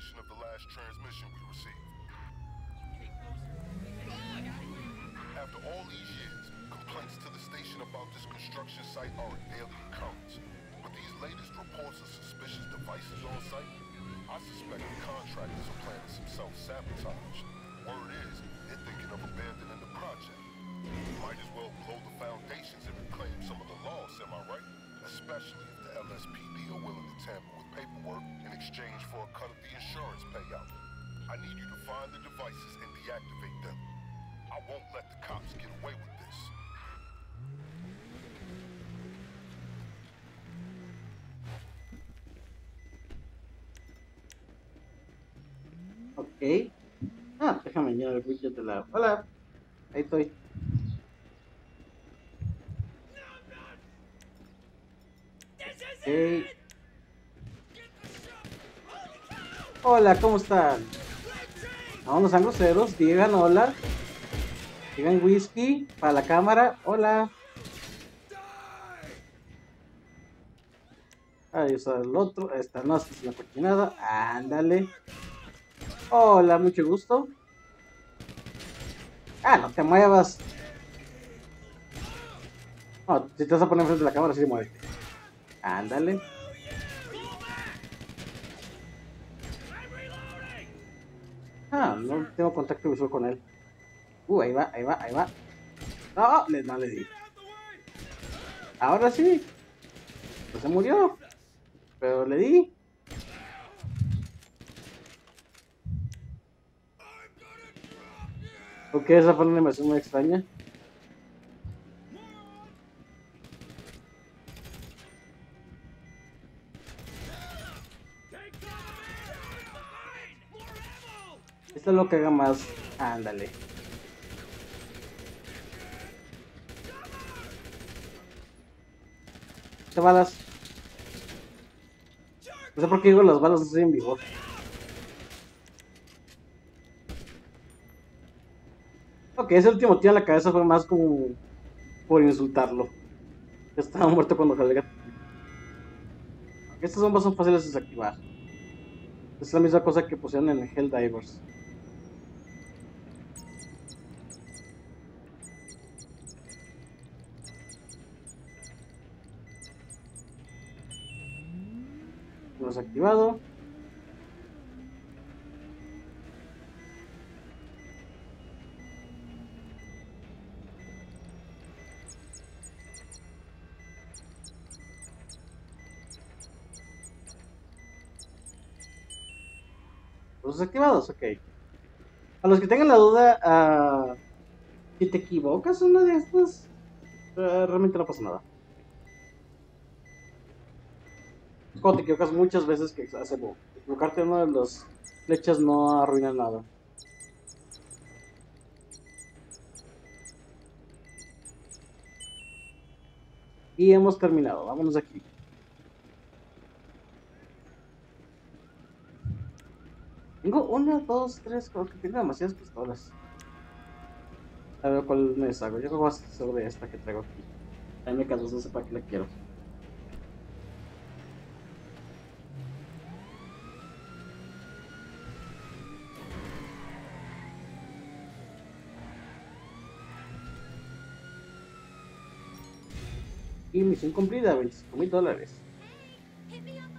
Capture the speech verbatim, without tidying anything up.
confirmation of the last transmission we received. After all these years, complaints to the station about this construction site are a daily occurrence. With these latest reports of suspicious devices on site, I suspect the contractors are planning some self-sabotage. Word is, they're thinking of abandoning the project. Might as well blow the foundations and reclaim some of the loss, am I right? Especially if the L S P D are willing to tamper with paperwork in exchange for a cut of the insurance payout. I need you to find the devices and deactivate them. I won't let the cops get away with this. Ok. Ah, déjame llenar el widget de la... Hola, ahí estoy. Ok. Hola, ¿cómo están? No, no sean groseros, digan hola. Digan whisky para la cámara. Hola. Ahí está el otro. Esta no es la cochinada. Ándale. Hola, mucho gusto. Ah, no te muevas. No, si te vas a poner enfrente de la cámara, sí mueve. Ándale. Ah, no tengo contacto visual con él. Uh, ahí va, ahí va, ahí va. No, le, no le di. Ahora sí. Pues se murió. Pero le di. Ok, esa fue una animación muy extraña. Esto es lo que haga más. Ándale. ¿Qué balas? No sé por qué digo las balas no estoy en vigor. Ok, ese último tiro en la cabeza fue más como por insultarlo. Estaba muerto cuando jalé. Estas bombas son fáciles de desactivar. Es la misma cosa que pusieron en Helldivers. Lo has activado. Los desactivados, ok. A los que tengan la duda, uh, si te equivocas en una de estas, uh, realmente no pasa nada. Es cuando te equivocas muchas veces que hace bug. Equivocarte en una de las flechas no arruina nada. Y hemos terminado, vámonos de aquí. Tengo una, dos, tres, creo que tengo demasiadas pistolas. A ver cuál me deshago. Yo creo que voy a hacer de esta que traigo aquí. M K dos, no sé para qué la quiero. Y misión cumplida, veinticinco mil dólares.